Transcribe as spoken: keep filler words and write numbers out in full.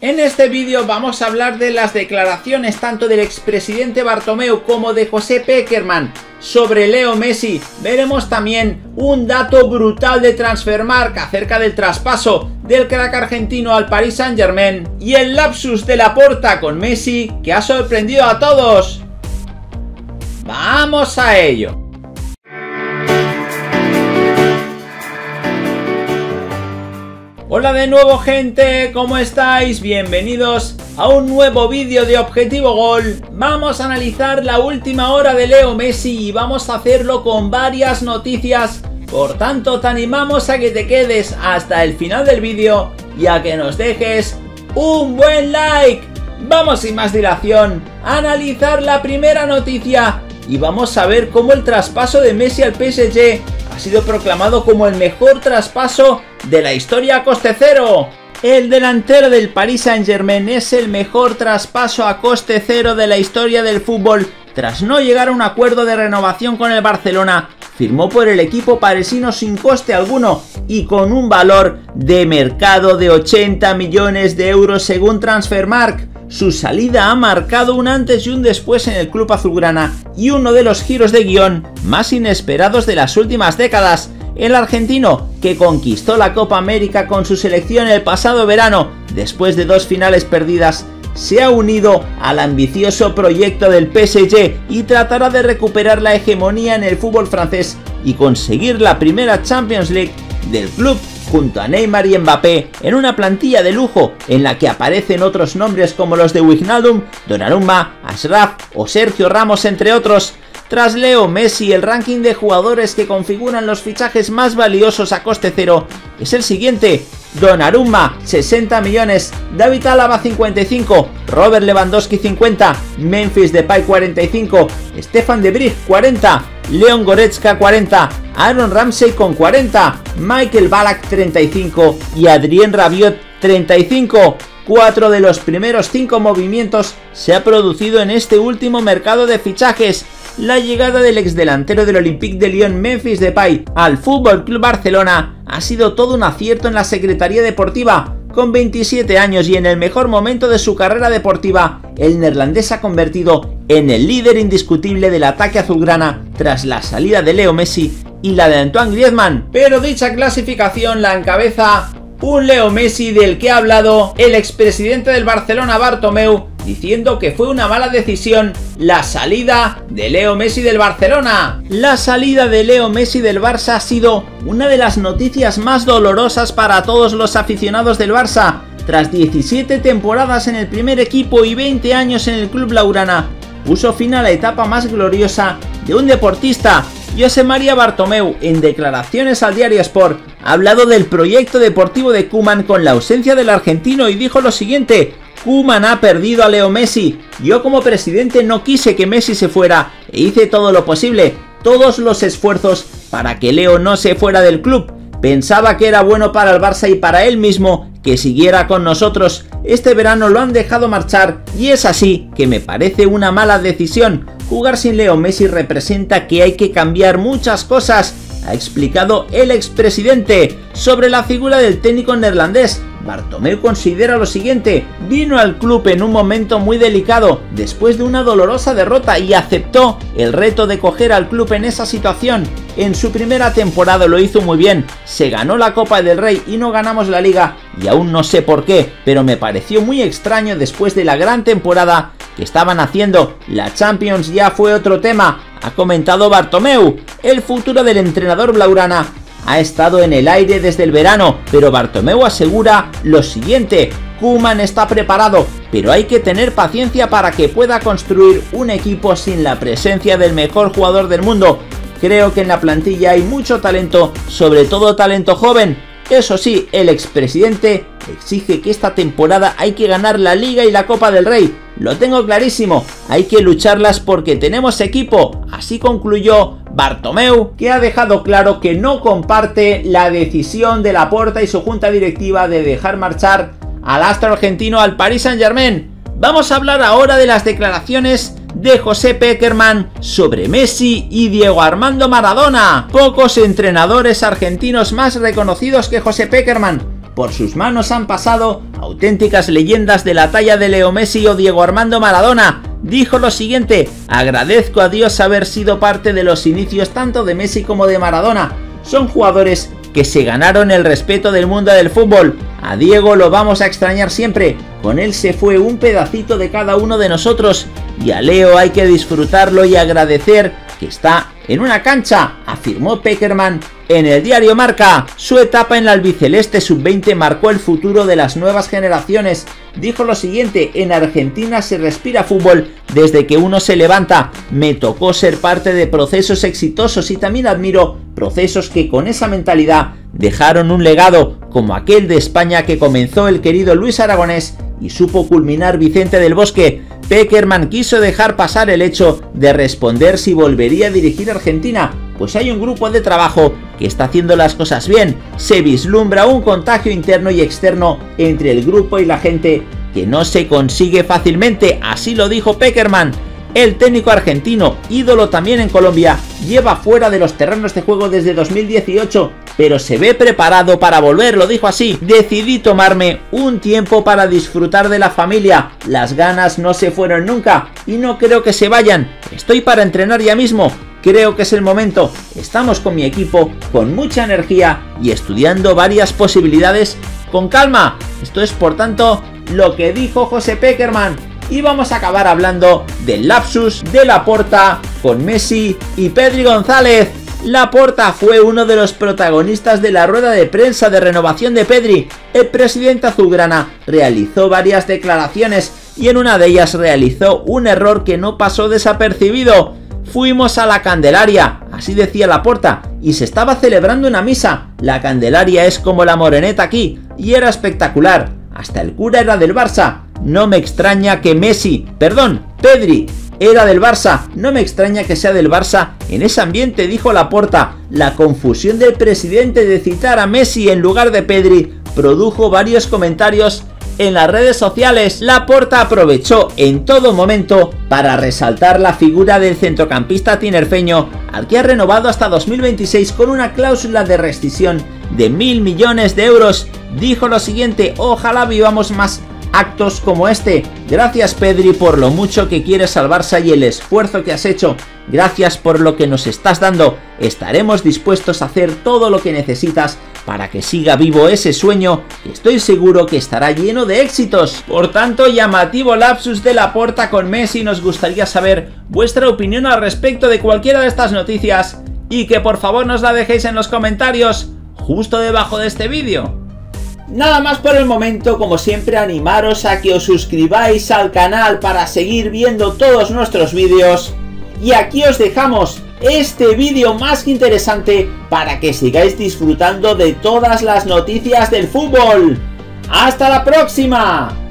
En este vídeo vamos a hablar de las declaraciones tanto del expresidente Bartomeu como de José Pekerman sobre Leo Messi. Veremos también un dato brutal de Transfermarkt acerca del traspaso del crack argentino al Paris Saint-Germain y el lapsus de Laporta con Messi que ha sorprendido a todos. ¡Vamos a ello! Hola de nuevo, gente, ¿cómo estáis? Bienvenidos a un nuevo vídeo de Objetivo Gol. Vamos a analizar la última hora de Leo Messi y vamos a hacerlo con varias noticias. Por tanto, te animamos a que te quedes hasta el final del vídeo y a que nos dejes un buen like. Vamos sin más dilación a analizar la primera noticia y vamos a ver cómo el traspaso de Messi al P S G ha sido proclamado como el mejor traspaso de la historia a coste cero. El delantero del Paris Saint-Germain es el mejor traspaso a coste cero de la historia del fútbol. Tras no llegar a un acuerdo de renovación con el Barcelona, firmó por el equipo parisino sin coste alguno y con un valor de mercado de ochenta millones de euros según Transfermarkt. Su salida ha marcado un antes y un después en el club azulgrana y uno de los giros de guión más inesperados de las últimas décadas. El argentino, que conquistó la Copa América con su selección el pasado verano después de dos finales perdidas, se ha unido al ambicioso proyecto del P S G y tratará de recuperar la hegemonía en el fútbol francés y conseguir la primera Champions League del club junto a Neymar y Mbappé en una plantilla de lujo en la que aparecen otros nombres como los de Wijnaldum, Donnarumma, Achraf o Sergio Ramos, entre otros. Tras Leo Messi, el ranking de jugadores que configuran los fichajes más valiosos a coste cero es el siguiente: Donnarumma sesenta millones, David Alaba cincuenta y cinco, Robert Lewandowski cincuenta, Memphis Depay cuarenta y cinco, Stefan de Vrij cuarenta, Leon Goretzka cuarenta, Aaron Ramsey con cuarenta, Michael Ballack treinta y cinco y Adrien Rabiot treinta y cinco. Cuatro de los primeros cinco movimientos se ha producido en este último mercado de fichajes. La llegada del exdelantero del Olympique de Lyon, Memphis Depay, al F C Barcelona ha sido todo un acierto en la Secretaría Deportiva. Con veintisiete años y en el mejor momento de su carrera deportiva, el neerlandés se ha convertido en el líder indiscutible del ataque azulgrana tras la salida de Leo Messi y la de Antoine Griezmann. Pero dicha clasificación la encabeza un Leo Messi del que ha hablado el expresidente del Barcelona, Bartomeu, diciendo que fue una mala decisión la salida de Leo Messi del Barcelona. La salida de Leo Messi del Barça ha sido una de las noticias más dolorosas para todos los aficionados del Barça. Tras diecisiete temporadas en el primer equipo y veinte años en el club blaugrana, puso fin a la etapa más gloriosa de un deportista. José María Bartomeu, en declaraciones al diario Sport, ha hablado del proyecto deportivo de Koeman con la ausencia del argentino y dijo lo siguiente: Koeman ha perdido a Leo Messi. Yo como presidente no quise que Messi se fuera e hice todo lo posible, todos los esfuerzos para que Leo no se fuera del club. Pensaba que era bueno para el Barça y para él mismo que siguiera con nosotros. Este verano lo han dejado marchar y es así que me parece una mala decisión. Jugar sin Leo Messi representa que hay que cambiar muchas cosas, ha explicado el expresidente. Sobre la figura del técnico neerlandés, Bartomeu considera lo siguiente: vino al club en un momento muy delicado, después de una dolorosa derrota, y aceptó el reto de coger al club en esa situación. En su primera temporada lo hizo muy bien, se ganó la Copa del Rey y no ganamos la Liga, y aún no sé por qué, pero me pareció muy extraño después de la gran temporada que estaban haciendo. La Champions ya fue otro tema, ha comentado Bartomeu. El futuro del entrenador blaugrana ha estado en el aire desde el verano, pero Bartomeu asegura lo siguiente: Koeman está preparado, pero hay que tener paciencia para que pueda construir un equipo sin la presencia del mejor jugador del mundo. Creo que en la plantilla hay mucho talento, sobre todo talento joven. Eso sí, el expresidente exige que esta temporada hay que ganar la Liga y la Copa del Rey. Lo tengo clarísimo, hay que lucharlas porque tenemos equipo. Así concluyó Bartomeu, que ha dejado claro que no comparte la decisión de Laporta y su junta directiva de dejar marchar al astro argentino al Paris Saint-Germain. Vamos a hablar ahora de las declaraciones de José Pekerman sobre Messi y Diego Armando Maradona. Pocos entrenadores argentinos más reconocidos que José Pekerman. por sus manos han pasado auténticas leyendas de la talla de Leo Messi o Diego Armando Maradona. Dijo lo siguiente: agradezco a Dios haber sido parte de los inicios tanto de Messi como de Maradona. Son jugadores que se ganaron el respeto del mundo del fútbol. A Diego lo vamos a extrañar siempre, con él se fue un pedacito de cada uno de nosotros, y a Leo hay que disfrutarlo y agradecer que está en una cancha, afirmó Pekerman en el diario Marca. Su etapa en la albiceleste sub veinte marcó el futuro de las nuevas generaciones. Dijo lo siguiente: en Argentina se respira fútbol desde que uno se levanta. Me tocó ser parte de procesos exitosos y también admiro procesos que con esa mentalidad dejaron un legado, como aquel de España que comenzó el querido Luis Aragonés y supo culminar Vicente del Bosque. Pekerman quiso dejar pasar el hecho de responder si volvería a dirigir Argentina, pues hay un grupo de trabajo que está haciendo las cosas bien. Se vislumbra un contagio interno y externo entre el grupo y la gente que no se consigue fácilmente, así lo dijo Pekerman. El técnico argentino, ídolo también en Colombia, lleva fuera de los terrenos de juego desde dos mil dieciocho, pero se ve preparado para volver, lo dijo así: decidí tomarme un tiempo para disfrutar de la familia, las ganas no se fueron nunca y no creo que se vayan, estoy para entrenar ya mismo, creo que es el momento, estamos con mi equipo con mucha energía y estudiando varias posibilidades con calma. Esto es por tanto lo que dijo José Pekerman. Y vamos a acabar hablando del lapsus de Laporta con Messi y Pedri González. Laporta fue uno de los protagonistas de la rueda de prensa de renovación de Pedri. El presidente azulgrana realizó varias declaraciones y en una de ellas realizó un error que no pasó desapercibido. Fuimos a la Candelaria, así decía Laporta, y se estaba celebrando una misa. La Candelaria es como la Moreneta aquí, y era espectacular. Hasta el cura era del Barça. No me extraña que Messi, perdón, Pedri, era del Barça. No me extraña que sea del Barça en ese ambiente, dijo Laporta. La confusión del presidente de citar a Messi en lugar de Pedri produjo varios comentarios en las redes sociales. Laporta aprovechó en todo momento para resaltar la figura del centrocampista tinerfeño, al que ha renovado hasta dos mil veintiséis con una cláusula de rescisión de mil millones de euros. Dijo lo siguiente: ojalá vivamos más actos como este. Gracias Pedri por lo mucho que quieres al Barça y el esfuerzo que has hecho. Gracias por lo que nos estás dando. Estaremos dispuestos a hacer todo lo que necesitas para que siga vivo ese sueño, y estoy seguro que estará lleno de éxitos. Por tanto, llamativo lapsus de Laporta con Messi. Nos gustaría saber vuestra opinión al respecto de cualquiera de estas noticias y que por favor nos la dejéis en los comentarios justo debajo de este vídeo. Nada más por el momento, como siempre animaros a que os suscribáis al canal para seguir viendo todos nuestros vídeos. Y aquí os dejamos este vídeo más que interesante para que sigáis disfrutando de todas las noticias del fútbol. ¡Hasta la próxima!